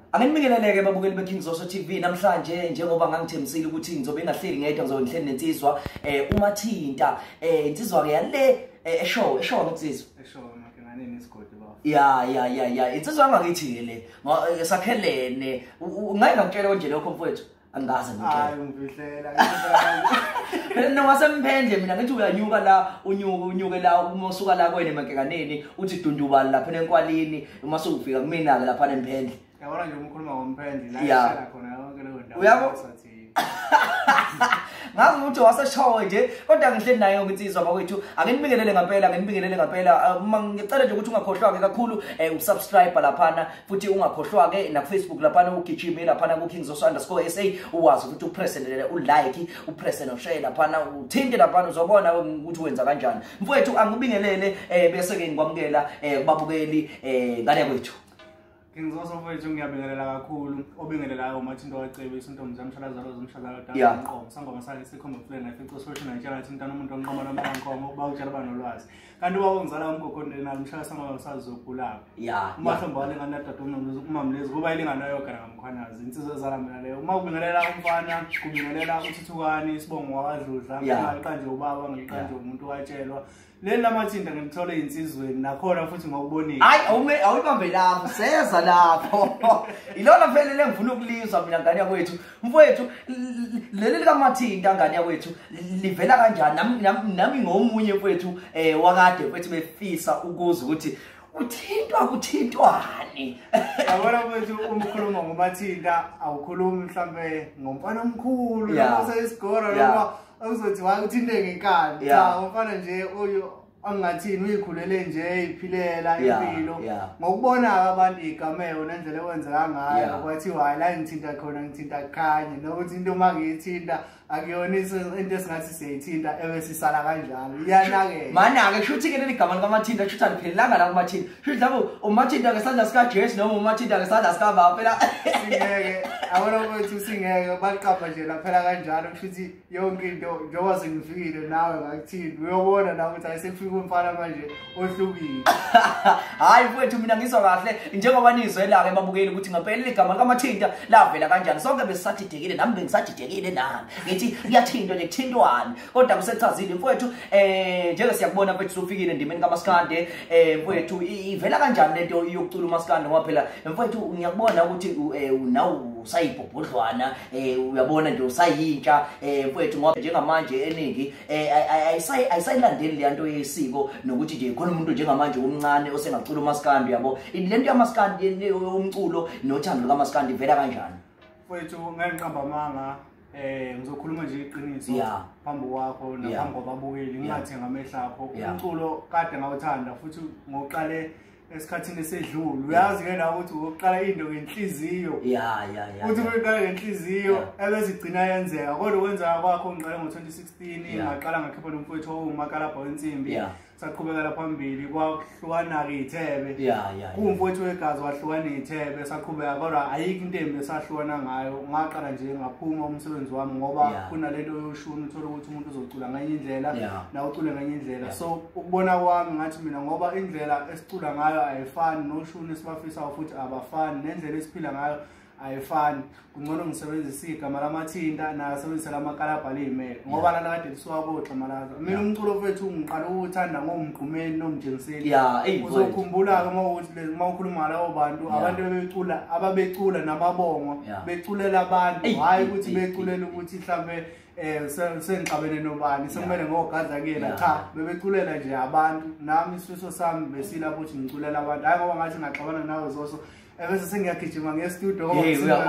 Angibingeleleke babukeli beKings Zoso TV namhlanje njengoba ngangithembisile ukuthi ngizobe ngahleli ngedwa ngizobe ngihleli nensizwa uMathinta insizwa ke yale eshow ngitsizwa ngane nesigodi ba ya insizwa angakithi le sakhelene ngeke ngakutshela konje lokho mfowethu angazi ngitshela hayi ungifihlela no wasemphendle mina ngithi uyanyuka la unyuke la uma usuka la kwene makekaneni uthi dundubali lapha enkwalini uma sokufika kumina ke lapha emphendle yabona nje umkhuluma ngomphendle la ishala khona yonke leyo ndawo uyabo ngazi ukuthi waseshowe nje kodwa ngihleli naye ngitsizwa bakwethu akenibingelele ngempela uma ngicela nje ukuthi ungakhohlwa ke kakhulu usubscribe laphana futhi ungakhohlwa ke na Facebook laphana ugijime laphana ku KingsZoso_SA uwazi ukuthi upresentele ulike upress no share laphana uthinte laphana uzobona ukuthi wenza kanjani mfowethu angibingelele bese ke ngikwamukela kubabukeli ngane kwethu Ngizosho mfowethu ngiyabingelela kakhulu obingelelayo uMathinta wacebisa intombi zamshalazalo zomshadala Nkomo sangoma sakhe sikhomba kufule na fico social natshela ukuthi intana umuntu onqoma noma Nkomo bawutshela banolwazi kanti uba ungizala umgogodeni nalo mshaka sangoma sazokula umahlomba wale nganadada umamlezi kuba ilingana yoga ngamkhwanazi insizwe ezala mina leyo uma ubingelela umfana kubingelela uThuthukani isibongo wakadludla ngaqanje ubaba ngiqanje umuntu watshelwa leli laMathinta ngithole insizweni nakhona futhi ngokubonile hayi awuyibambe lapho seza lapho ilona vele lengifuna ukulizwa mina ngane yakwethu mfowethu leli likaMathinta ngane yakwethu livela kanjani nami ngomunye mfowethu wakade mfowethu befisa ukuza ukuthi kuthintwani yabona mfowethu umkhuluma ngoMathinta awukhulumi mhlambe ngomfana omkhulu noma seyisigora noma uzothi wakuthinteke enkani cha umfana nje uyo angathini uyikhulele nje iphilela impilo ngokubona abantu igameo nendlela ekwenzeka ngayo kwathiwa la ngithinta khona ngithinta khanye nokuthi into mangiyithinta akuyona into esingathi siyithinta ebesisala kanjalo iyanake mana ke shuthi ke leli gama likaMathinta shuthi aliphelanga la kuMathinta shuthi lapho uMathinta ke sandla sika Jess noma uMathinta ke sandla sika baba phela singeke abona ukuthi singeke baliqapha nje laphela kanjalo shuthi yonke into njengoba sengifikile nawe ngakuthinta uyobona nawe ukuthi ayisefika umfana manje ohlukile hayi mfowethu mina ngizwa kahle njengoba nizwela ke babukeli ukuthi ngempela igama likaMathinta lavela kanjani sonke besisatidekile nami bengisatidekile nami ngithi kuyathintwa nje kuthintwani kodwa kusechazile mfowethu njenge siyakubona mfowethu ufikile ndimeni kaMaskande mfowethu ivela kanjani lento yokucula uMaskande ngoba phela mfowethu ngiyakubona ukuthi nawu usayibhobhodlwana uyabona nje usayintsha mfowethu ngoba njengamanje eningi ayisayilandeli leyanto yesiko nokuthi nje khona umuntu njengamanje omncane osengacula uMaskande yabo lento yaMaskande umculo nothando likaMaskande ivela kanjani mfowethu ngiqamba amanga ngizokhuluma nje iqiniso phambi kwakho naphambi kwababukeli ngingathi ngamehla akho umculo kade ngawuthanda futhi ngoqale esikhathini esedlule uyazi ke nawe ukuthi uqala into ngenhliziyo uthi uqala ngenhliziyo ebezigcina yenzeka kodwa kwenza kwakho ngiqale ngo2016 ngaqala ngakhipha nomfowethu oWumakalabha wensimbi saqhubekela phambili kwahlukana ke iThebe kumfowethu wegazi wahlukana iThebe saqhubeka kodwa ayikho into embi esahlukana ngayo ngaqala nje ngaphuma umsebenzi wami ngoba kunalento yoshuni uthola ukuthi umuntu uzocula nganye indlela na ucule nganye indlela so ukubona kwami ngathi mina ngoba indlela esicula ngayo ayifani noshuni esibafisa futhi abafani nendlela esiphila ngayo ayifani kungcono ngisebenzisa igama laMathinta nasebenzisa lamakalabha lemele ngoba lana kade lisuka koXhamalaza mina umculo wethu ngiqala ukuthanda ngomgqumeni nomjengiseni uzokhumbula ke mawuthi uma ukhuluma labo bantu abantu bebecula ababecula namabongo beculela abantu hayi ukuthi beculela ukuthi mhlambe sengixabene nobani sekumele ngogadla kuyena cha bebeculela nje abantu nami isifiso sami besilapho ukuthi ngiculela abantu hayi ngoba ngathi ngaxabana nawe Zoso ebese sengiyagijima ngestudio ngoba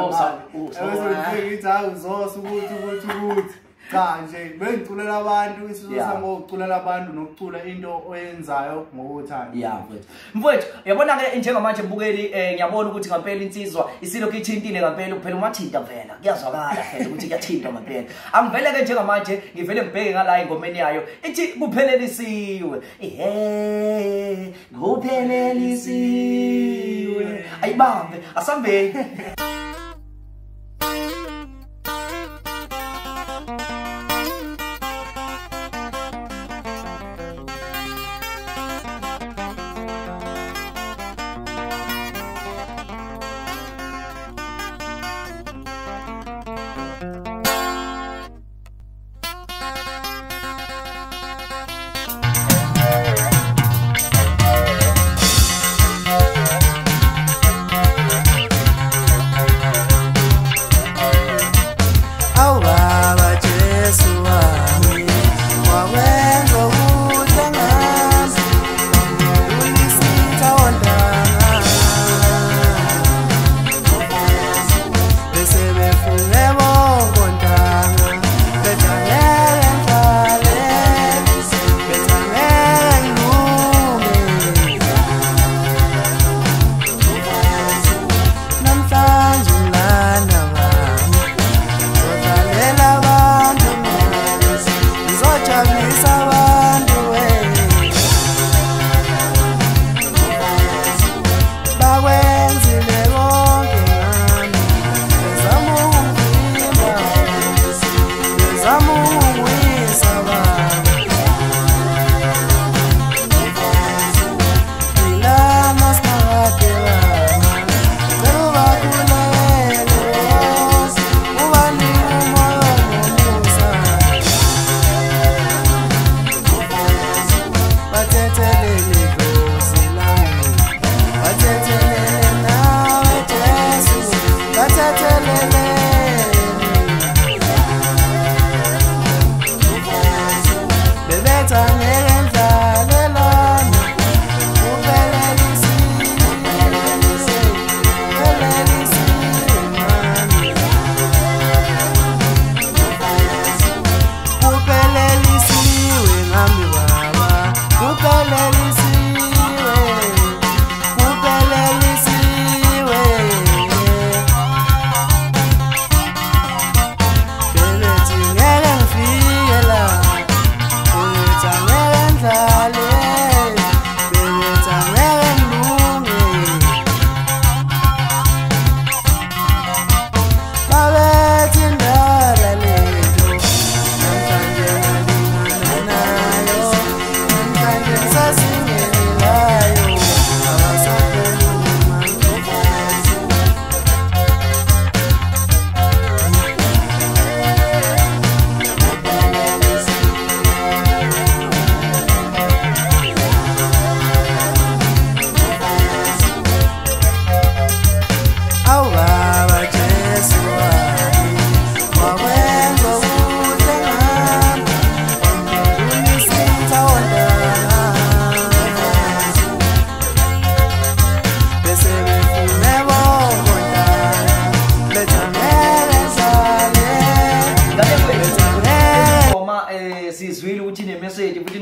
ebese ngithi hayi Zoso ukuthi cha nje bengiculela abantu isizwe ngokuculela abantu nokucula into oyenzayo ngokuthanda mfowethu yabona ke njengamanje mbukeli ngiyabona ukuthi ngempela insizwa isilokhu ithintile ngempela kuphela uMathinta vela kuyazwakala phela ukuthi kuyathintwa ngempela angivele ke njengamanje ngivele ngibheke ngala ingomeni yayo ithi kuphelelisiwe kuphelelisiwe ayibambe asambe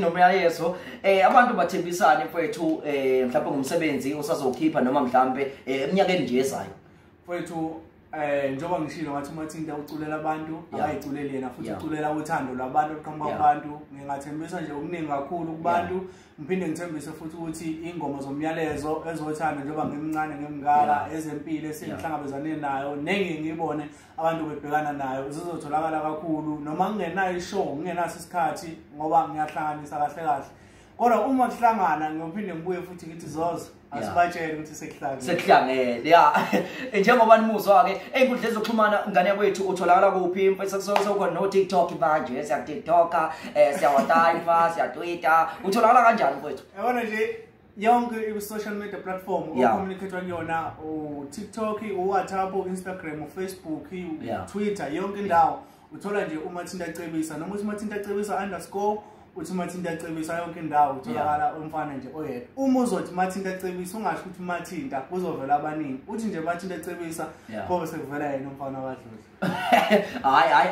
nomyalezo abantu bathembisane mfowethu mhlawumbe ngomsebenzi usazokhipha noma mhlawumbe eminyakeni nje ezayo mfowethu njengoba ngishilo ngathi uMathinta uculela abantu abayiculeli yena futhi uculela uthando lwabantu oqhamuka kubantu ngingathembisa nje okuningi kakhulu kubantu ngiphinde ngithembise futhi ukuthi ingoma zomyalezo ezothanda njengoba ngimncane ngimngaka ezempilo esingihlangabezane nayo nenge ngibone abantu bebhekana nayo zizotholakala kakhulu noma ngingenayo ishow ngingenaso isikhathi ngoba ngiyahlanganisa kahle kahle kodwa uma sihlangana ngiyophinde ngibuye futhi ngithi Zozo asibatshele ukuthi sekuhlangene njengoba nimuzwa ke einkundleni zokuxhumana ngane yakwethu utholakala kuphi mfethu sokukhona no TikTok manje siya TikToka siya WhatsApp siya Twitter utholakala kanjani mfethu yabona nje yonke i-social media platform ocommunicate kuyona TikTok WhatsApp Instagram Facebook Twitter yonke indawo uthola nje uMathinta Cebisa noma uthi Mathinta Cebisa _ uthi Mathinta Cebisa yonke indawo utholakala umfana nje oyedwa uma uzothi Mathinta Cebisa ungasho ukuthi Mathinta kuzovela abaningi uthi nje Mathinta Cebisa ngoba sekuvela yena umfana wadlozi hayi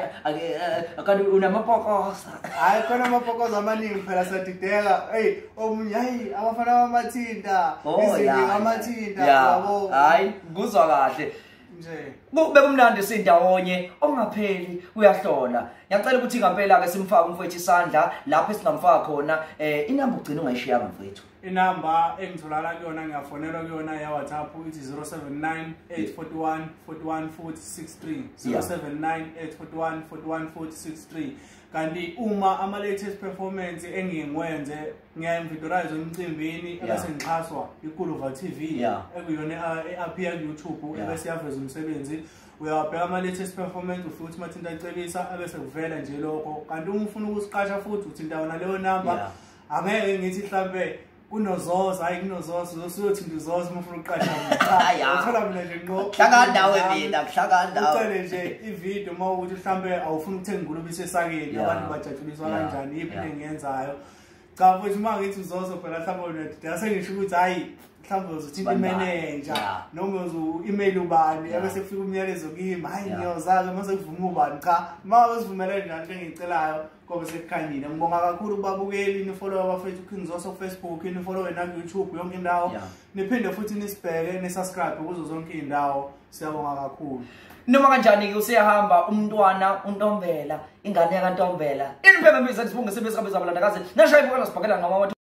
akade unamapokosa hayi khona amapokosa amaningi phela sadideka omunye abafana baMathinta izinto kaMathinta yabo hayi kuzwa kahle nje kube kumnandi sindawonye ongapheli uyahlola ngiyacela ukuthi ngempela ke simfake umfowethu isandla lapho esingamfaka khona inamba ugcina ungayishiyanga mfowethu inamba engitholala kuyona ngiyafonela kuyona ya WhatsApp ithi 079 841 41 463 079 841 41 463 kanti uma ama latest performance engingwenze ngiyayimvidorize emcimbini ebese ngixhaswa iKuluva TV ekuyona e-app ya YouTube ebese yaveza umsebenzi uyabheka ama latest performance futhi Mathinta Cebisa ebese kuvela nje lokho kanti uma ufuna ukusiqasha futhi uthinta wona leyo number angeke ngithi mhlambe kunoZozo hayi kunoZozo usuyothinta uZozo uma ufuna ukuqasha mina uthola mina nje ngo hlaka ndawe mina hlaka ndawe ucele nje ivideo uma ukuthi mhlambe awufuna ukuthenga ingulube esakeni abantu bajatshuliswa kanjani yiphi engiyenzayo cha futhi uma ngithi uZozo phela mhlambe ngase ngisho ukuthi hayi mhlambe uzothinta imanager noma uzu-email ubani ebese kufika umyalezo kimi hayi ngiyozaka mase kuvuma ubani cha uma uzivumelene nalo engicelayo ngoba sekukhanyile ngibonga kakhulu kubabukeli nifollow abafethu uKing Zoso Facebook nifollow wena ku YouTube yonke indawo niphinde futhi nisibheke nisubscribe kuzo zonke indawo siyabonga kakhulu noma kanjani ke usiyahamba umntwana uNtombela ingane yaNtombela iniphe mbiza sibunge sebese kabezabalandakazi nashaya ibukela sibhakela ngama